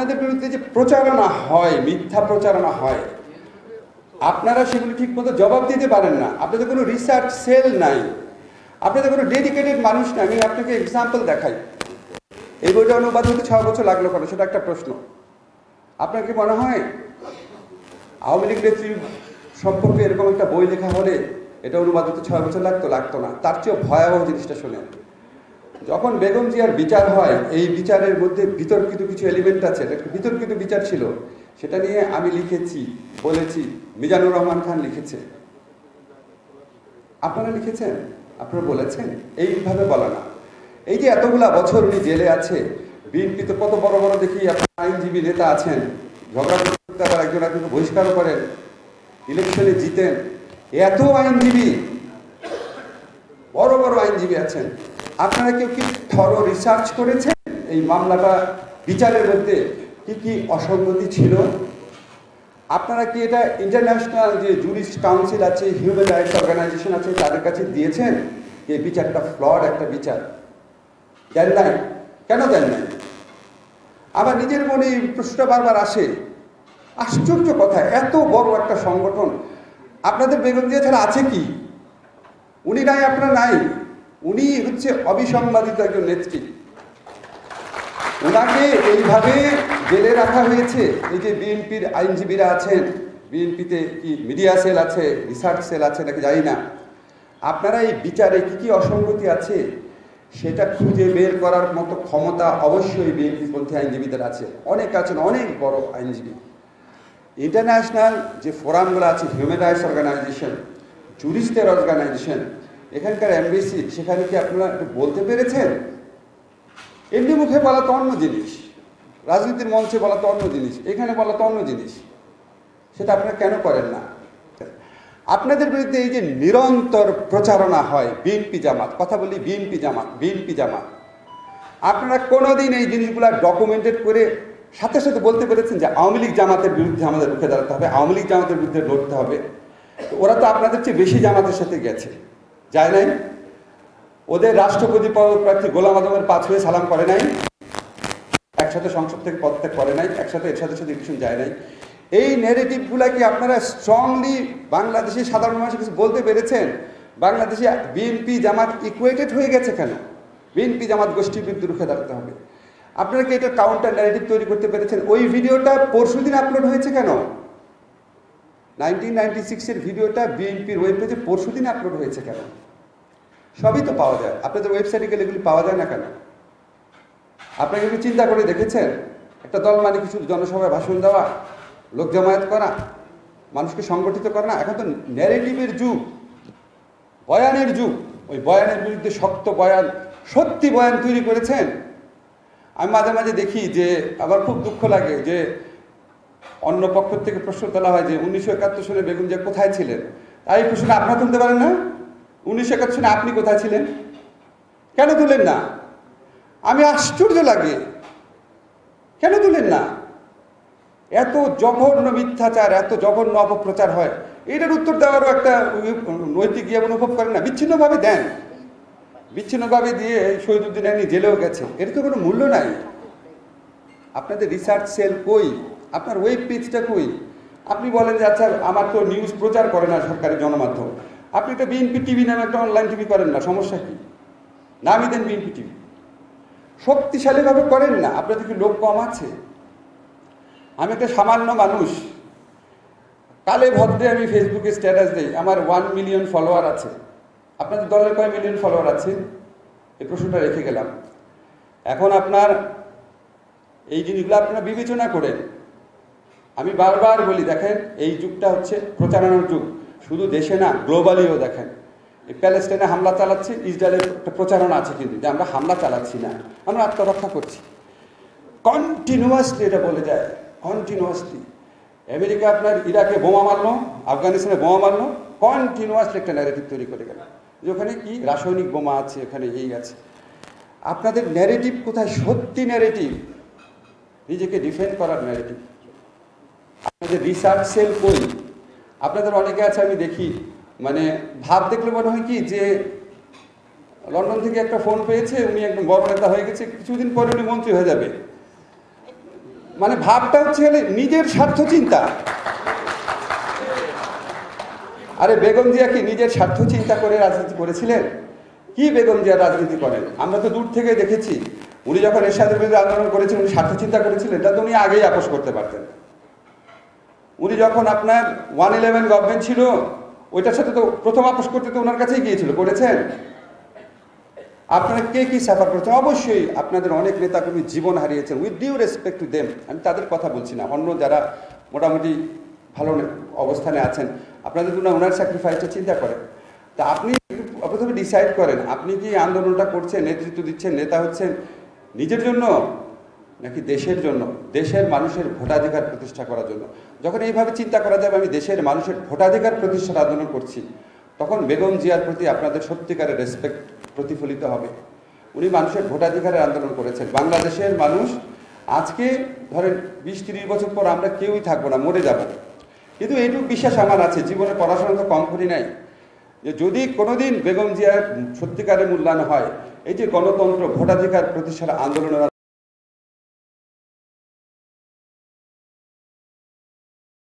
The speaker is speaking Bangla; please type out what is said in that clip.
আপনাদের বিরুদ্ধে যে প্রচারণা হয়, মিথ্যা প্রচারণা হয়, আপনারা সেগুলো ঠিকমতো জবাব দিতে পারেন না। আপনাদের কোনো রিসার্চ সেল নাই, আপনাদের কোনো ডেডিকেটেড মানুষ নাই। আমি আপনাকে এক্সাম্পল দেখাই। এই বইটা অনুবাদ হতে 6 বছর লাগলো কেন, সেটা একটা প্রশ্ন। আপনার কি মনে হয় আওয়ামী লীগ নেত্রী সম্পর্কে এরকম একটা বই লেখা হলে এটা অনুবাদ হতে 6 বছর লাগতো? লাগতো না। তার চেয়েও ভয়াবহ জিনিসটা শোনেন। যখন বেগম জিয়ার বিচার হয়, এই বিচারের মধ্যে বিতর্কিত কিছু এলিমেন্ট আছে, এটা একটা বিতর্কিত বিচার ছিল, সেটা নিয়ে আমি লিখেছি, বলেছি, মিজানুর রহমান খান লিখেছে, আপনারা লিখেছেন, আপনারা বলেছেন। এইভাবে বলা না। এই যে এতগুলা বছর উনি জেলে আছে, বিএনপিতে কত বড় বড় দেখি আপনার আইনজীবী নেতা আছেন, ঝগড়া করতে আবার একজন একজনকে বহিষ্কারও করেন, ইলেকশনে জিতেন, এত আইনজীবী, বড় বড় আইনজীবী আছেন, আপনারা কেউ কি থরো রিসার্চ করেছেন এই মামলাটা বিচারের মধ্যে কি কি অসঙ্গতি ছিল? আপনারা কি এটা ইন্টারন্যাশনাল যে জুরিস্ট কাউন্সিল আছে, হিউম্যান রাইটস অর্গানাইজেশন আছে, তাদের কাছে দিয়েছেন যে বিচারটা ফ্লড একটা বিচার? দেন নাই। কেন দেন নাই? আবার নিজের মনে এই প্রশ্নটা বারবার আসে। আশ্চর্য কথা, এত বড় একটা সংগঠন, আপনাদের বেগম জিয়া ছাড়া আছে কি? উনি নাই, আপনারা নাই। উনি হচ্ছে অবিসংবাদিত একজন নেত্রী। ওনাকে এইভাবে জেলে রাখা হয়েছে। এই যে বিএনপির আইনজীবীরা আছেন, বিএনপিতে কি মিডিয়া সেল আছে, রিসার্চ সেল আছে নাকি জানি না, আপনারা এই বিচারে কি কি অসঙ্গতি আছে সেটা খুঁজে বের করার মতো ক্ষমতা অবশ্যই বিএনপিপন্থী আইনজীবীদের আছে। অনেক আছেন, অনেক বড় আইনজীবী। ইন্টারন্যাশনাল যে ফোরামগুলো আছে, হিউম্যান রাইটস অর্গানাইজেশন, জুরিস্টের অর্গানাইজেশন, এখানকার এমবিসি, সেখানে কি আপনারা একটু বলতে পেরেছেন? এমনি মুখে বলা তো অন্য জিনিস, রাজনীতির মঞ্চে বলা তো অন্য জিনিস, এখানে বলা তো অন্য জিনিস। সেটা আপনারা কেন করেন না? আপনাদের বিরুদ্ধে এই যে নিরন্তর প্রচারণা হয়, বিএনপি জামাত, কথা বলি বিএনপি জামাত, বিএনপি জামাত, আপনারা কোনোদিন এই জিনিসগুলো ডকুমেন্টেড করে সাথে সাথে বলতে পেরেছেন যে আওয়ামী লীগ জামাতের বিরুদ্ধে আমাদের রুখে দাঁড়াতে হবে, আওয়ামী লীগ জামাতের বিরুদ্ধে লড়তে হবে? ওরা তো আপনাদের চেয়ে বেশি জামাতের সাথে গেছে, যায় নাই? ওদের রাষ্ট্রপতি পদপ্রার্থী গোলাম আজমের পা ছুঁয়ে সালাম করে নাই, একসাথে সংসদ থেকে পদত্যাগ করে নাই, একসাথে এর সাথে সাথে ইলেকশন যায় নাই। এই নেগেটিভগুলা কি আপনারা স্ট্রংলি বাংলাদেশের সাধারণ মানুষের কিছু বলতে পেরেছেন? বাংলাদেশে বিএনপি জামাত ইকুয়েটেড হয়ে গেছে কেন? বিএনপি জামাত গোষ্ঠীর বিরুদ্ধে রুখে দাঁড়াতে হবে। আপনারা কি এটা কাউন্টার ন্যারেটিভ তৈরি করতে পেরেছেন? ওই ভিডিওটা পরশুদিন আপলোড হয়েছে কেন? 1996-এর ভিডিওটা বিএনপির ওয়েব পেজে পরশুদিন আপলোড হয়েছে কেন? সবই তো পাওয়া যায়, আপনাদের ওয়েবসাইটে গেলে এগুলি পাওয়া যায় না কেন? আপনারা একটু চিন্তা করে দেখেছেন? একটা দল মানে কিছু জনসভায় ভাষণ দেওয়া, লোক জমায়েত করা, মানুষকে সংগঠিত করা না। এখন তো ন্যারেটিভের যুগ, বয়ানের যুগ। ওই বয়ানের বিরুদ্ধে শক্ত বয়ান, সত্যি বয়ান তৈরি করেছেন। আমি মাঝে মাঝে দেখি যে আবার খুব দুঃখ লাগে যে অন্য পক্ষ থেকে প্রশ্ন তোলা হয় যে 1971 সালে বেগম জিয়া কোথায় ছিলেন? তাই এই প্রশ্নটা আপনারা তুলতে পারেন না? 1971 সালে আপনি কোথায় ছিলেন? কেন তুলেন না? আমি আশ্চর্য লাগে, কেন তুলেন না? এত জঘন্য মিথ্যাচার, এত জঘন্য অপপ্রচার হয়, এটার উত্তর দেওয়ারও একটা নৈতিক ইয়ে অনুভব করেন না? বিচ্ছিন্নভাবে দেন, বিচ্ছিন্নভাবে দিয়ে শহীদুদ্দিন এমনি জেলেও গেছে, এর তো কোনো মূল্য নাই। আপনাদের রিসার্চ সেল কই? আপনার ওয়েব পেজটা কই? আপনি বলেন যে আচ্ছা আমার তো নিউজ প্রচার করে না সরকারি গণমাধ্যম, আপনি তো বিএনপি টিভি নামে একটা অনলাইন টিভি করেন না, সমস্যা কি? নামই দেন বিএনপি টিভি। শক্তিশালীভাবে করেন না, আপনাদের কি লোক কম আছে? আমি একটা সামান্য মানুষ, কালে ভদ্রে আমি ফেসবুকে স্ট্যাটাস দিই, আমার 1 মিলিয়ন ফলোয়ার আছে। আপনাদের দলের কয় মিলিয়ন ফলোয়ার আছে? এই প্রশ্নটা রেখে গেলাম। এখন আপনার এই জিনিসগুলো আপনারা বিবেচনা করেন। আমি বারবার বলি, দেখেন এই যুগটা হচ্ছে প্রচারণার যুগ, শুধু দেশে না গ্লোবালিও। দেখেন এই প্যালেস্টাইনে হামলা চালাচ্ছে, ইসরায়েলের একটা প্রচারণা আছে কিন্তু যে আমরা হামলা চালাচ্ছি না, আমরা আত্মরক্ষা করছি। কন্টিনিউয়াসলি এটা বলে যায়, কন্টিনিউয়াসলি। আমেরিকা আপনার ইরাকে বোমা মারলো, আফগানিস্তানে বোমা মারলো, কন্টিনিউয়াসলি একটা ন্যারেটিভ তৈরি করে গেল যে ওখানে কি রাসায়নিক বোমা আছে, এখানে এই আছে। আপনাদের ন্যারেটিভ কোথায়? সত্যি ন্যারেটিভ, নিজেকে ডিফেন্ড করার ন্যারেটিভ। আপনাদের রিসার্চ সেল কই? আপনাদের অনেকে আছে আমি দেখি, মানে ভাব দেখলে মনে হয় কি যে লন্ডন থেকে একটা ফোন পেয়েছে, উনি একদম বড় নেতা হয়ে গেছে, কিছুদিন পরে উনি মন্ত্রী হয়ে যাবে। মানে ভাবটা হচ্ছে নিজের স্বার্থ চিন্তা। আরে বেগম জিয়া কি নিজের স্বার্থ চিন্তা করে রাজনীতি করেছিলেন? কি বেগম জিয়া রাজনীতি করেন? আমরা তো দূর থেকে দেখেছি উনি যখন এরশাদের বিরুদ্ধে আন্দোলন করেছেন উনি স্বার্থ চিন্তা করেছিলেন, তা তো উনি আগেই আপোষ করতে পারতেন। উনি যখন আপনার 111 গভর্নমেন্ট ছিল ওইটার সাথে তো প্রথম আপোষ করতে তো ওনার কাছেই গিয়েছিল, করেছেন? আপনারা কে কি সাফার করেছেন? অবশ্যই আপনাদের অনেক নেতাকর্মী জীবন হারিয়েছেন, with due respect to them, আমি তাদের কথা বলছি না, অন্য যারা মোটামুটি ভালো অবস্থানে আছেন আপনাদের জন্য ওনার স্যাক্রিফাইসটা চিন্তা করেন। তা আপনি প্রথমে ডিসাইড করেন আপনি কি আন্দোলনটা করছেন, নেতৃত্ব দিচ্ছেন, নেতা হচ্ছেন নিজের জন্য নাকি দেশের জন্য, দেশের মানুষের ভোটাধিকার প্রতিষ্ঠা করার জন্য। যখন এইভাবে চিন্তা করা যাবে আমি দেশের মানুষের ভোটাধিকার প্রতিষ্ঠার আন্দোলন করছি, তখন বেগম জিয়ার প্রতি আপনাদের সত্যিকারের রেসপেক্ট প্রতিফলিত হবে। উনি মানুষের ভোটাধিকারের আন্দোলন করেছেন। বাংলাদেশের মানুষ আজকে ধরেন 20-30 বছর পর আমরা কেউই থাকবো না, মরে যাব, কিন্তু এইটুকু বিশ্বাস আমার আছে, জীবনে পড়াশোনা তো কম করি নাই, যে যদি কোনোদিন বেগম জিয়ার সত্যিকারের মূল্যায়ন হয় এই যে গণতন্ত্র ভোটাধিকার প্রতিষ্ঠার আন্দোলনের